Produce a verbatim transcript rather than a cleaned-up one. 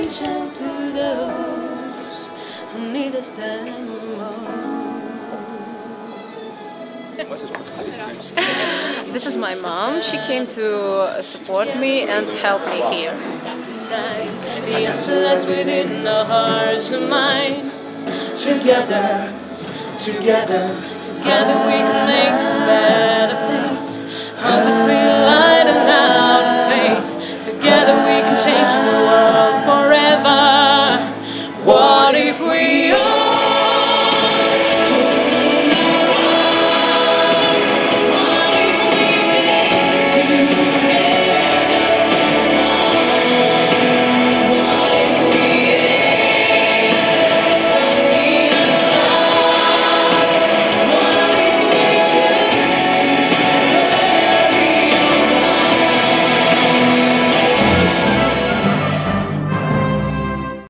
reach out to those who need us the most. This is my mom. She came to support me and help me here. The answer lies within our hearts and minds. Together, together, together we can make a better place. Obviously lighten out its face. Together we can change the world forever. What if we all